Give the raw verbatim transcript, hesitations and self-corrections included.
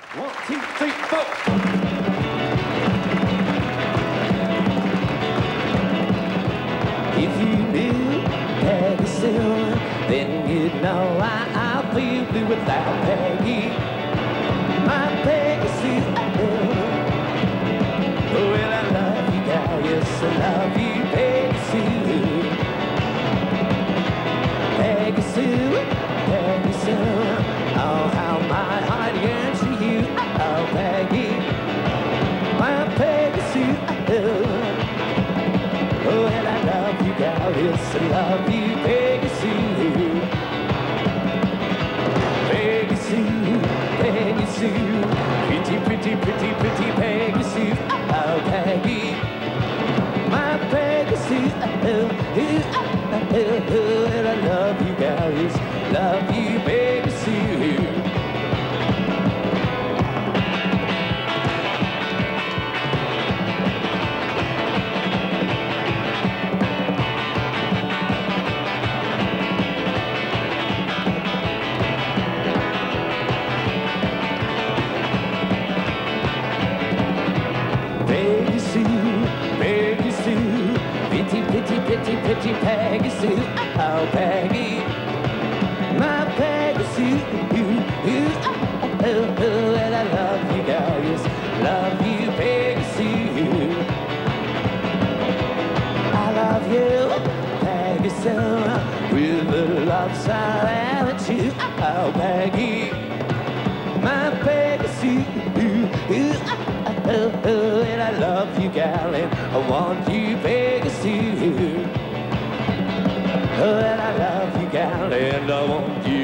One, two, three, four. If you knew Peggy Sue, then you'd know I, I feel blue without Peggy. My Peggy Sue. Oh, well, I love you, gal. Yes, I love you, Peggy Sue. Peggy Sue, Peggy Sue. Oh, how my heart yearns for you. Oh, Peggy, my Peggy Sue. Oh, and I love you, gal. Yes, I love you, Peggy Sue. Peggy Sue, Peggy Sue. Pretty, pretty, pretty, pretty Peggy Sue. Oh, Peggy, my Peggy Sue. Oh, and I love you, gal. Yes, love you, Peggy Sue. Peggy Sue, Peggy Sue, pretty, pretty, pretty, pretty Peggy Sue. Oh, Peggy, my Peggy Sue. Oh, oh, oh, and I love you, gal. Yes, love you, Peggy Sue. I love you, Peggy Sue, with a love silent attitude. Oh, Peggy, my Peggy Sue. Oh, oh, and I love you, gal, and I want you, Peggy Sue. Oh, and I love you, gal, and I want you.